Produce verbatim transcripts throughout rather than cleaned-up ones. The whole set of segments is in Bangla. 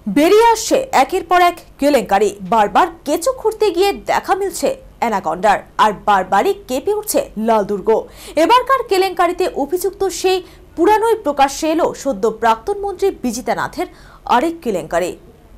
বেরিয়ে আসছে একের পর এক কেলেঙ্কারি। বারবার কেঁচো খুঁড়তে গিয়ে দেখা মিলছে অ্যানাকন্ডার, আর বারবারই কেঁপে উঠছে লাল দুর্গ। এবারকার কেলেঙ্কারিতে অভিযুক্ত সেই পুরানোই প্রকাশ্যে এলো সদ্য প্রাক্তন মন্ত্রী বিজিতা নাথের আরেক কেলেঙ্কারি।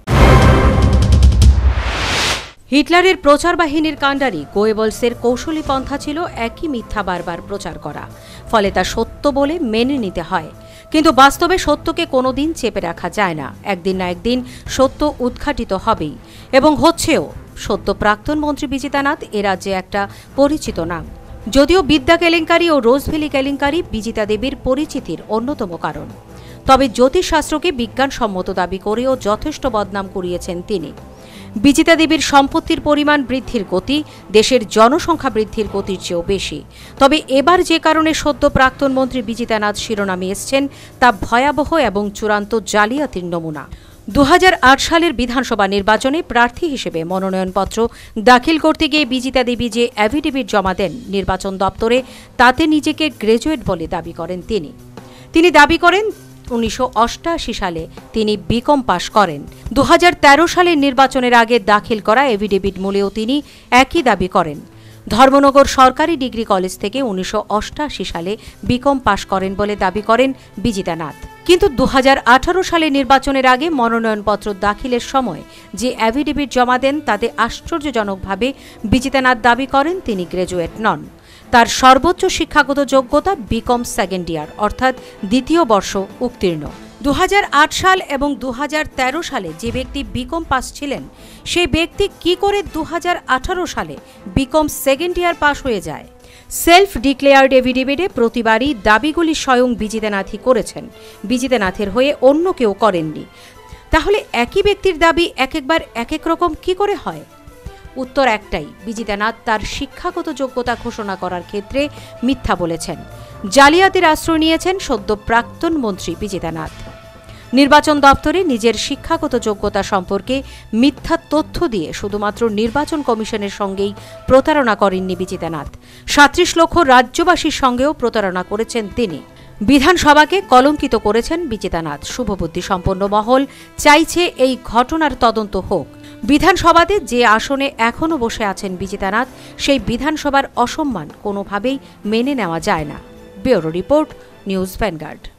হিটলারের প্রচার বাহিনীর কাণ্ডারি গোয়েবলসের কৌশলী পন্থা ছিল একই মিথ্যা বারবার প্রচার করা, ফলে তা সত্য বলে মেনে নিতে হয়। কিন্তু বাস্তবে সত্যকে কোনোদিন চেপে রাখা যায় না। একদিন না একদিন সত্য উদ্ঘাটিত হবেই, এবং হচ্ছেও। সদ্য প্রাক্তন মন্ত্রী বিজিতা নাথ এ রাজ্যে একটা পরিচিত নাম। যদিও বিদ্যা কেলেঙ্কারি ও রোজভ্যালি কেলেঙ্কারি বিজিতা দেবীর পরিচিতির অন্যতম কারণ, তবে জ্যোতিষশাস্ত্রকে বিজ্ঞানসম্মত দাবি করেও যথেষ্ট বদনাম করিয়েছেন তিনি। বিজিতা দেবীর সম্পত্তির পরিমাণ বৃদ্ধির গতি দেশের জনসংখ্যা বৃদ্ধির গতির চেয়েও বেশি। তবে এবার যে কারণে সদ্য প্রাক্তন মন্ত্রী বিজিতা নাথ শিরোনামে এসছেন তা ভয়াবহ এবং চূড়ান্ত জালিয়াতির নমুনা। দু হাজার আট সালের বিধানসভা নির্বাচনে প্রার্থী হিসেবে মনোনয়নপত্র দাখিল করতে গিয়ে বিজিতা দেবী যে অ্যাফিডেভিট জমা দেন নির্বাচন দপ্তরে, তাতে নিজেকে গ্র্যাজুয়েট বলে দাবি করেন তিনি। তিনি দাবি করেন উনিশশো অষ্টাশি সালে তিনি বিকম পাশ করেন। দু হাজার তেরো সালের নির্বাচনের আগে দাখিল করা এফিডেভিট মূলেও তিনি একই দাবি করেন। ধর্মনগর সরকারি ডিগ্রি কলেজ থেকে উনিশশো অষ্টাশি সালে বিকম পাশ করেন বলে দাবি করেন বিজিতা নাথ। কিন্তু দু হাজার আঠারো সালে নির্বাচনের আগে মনোনয়নপত্র দাখিলের সময় যে অ্যাফিডেভিট জমা দেন তাতে আশ্চর্যজনকভাবে বিজিতা নাথ দাবি করেন তিনি গ্র্যাজুয়েট নন। তার সর্বোচ্চ শিক্ষাগত যোগ্যতা বিকম সেকেন্ড ইয়ার অর্থাৎ দ্বিতীয় বর্ষ উত্তীর্ণ। দু হাজার আট সাল এবং দু হাজার তেরো সালে যে ব্যক্তি বিকম পাস ছিলেন, সেই ব্যক্তি কি করে দু হাজার আঠারো সালে বিকম সেকেন্ড ইয়ার পাস হয়ে যায়? সেলফ ডিক্লেয়ার্ড এফিডেভিটে প্রতিবারই দাবিগুলি স্বয়ং বিজিতা নাথই করেছেন, বিজিতা নাথের হয়ে অন্য কেউ করেননি। তাহলে একই ব্যক্তির দাবি এক একবার এক এক রকম কি করে হয়? উত্তর একটাই, বিজিতা নাথ তার শিক্ষাগত যোগ্যতা ঘোষণা করার ক্ষেত্রে মিথ্যা বলেছেন। জালিয়াতির আশ্রয় নিয়েছেন সদ্য প্রাক্তন মন্ত্রী বিজিতা নাথ। নির্বাচন দপ্তরে নিজের শিক্ষাগত যোগ্যতা সম্পর্কে মিথ্যা তথ্য দিয়ে শুধুমাত্র নির্বাচন কমিশনের সঙ্গেই প্রতারণা করেননি বিজিতা নাথ, সাঁত্রিশ লক্ষ রাজ্যবাসীর সঙ্গেও প্রতারণা করেছেন তিনি। বিধানসভাকে কলঙ্কিত করেছেন বিজিতা নাথ। শুভবুদ্ধি সম্পন্ন মহল চাইছে এই ঘটনার তদন্ত হোক। বিধানসভাতে যে আসনে এখনও বসে আছেন বিজিতা নাথ, সেই বিধানসভার অসম্মান কোনোভাবেই মেনে নেওয়া যায় না। Bureau report, news vanguard.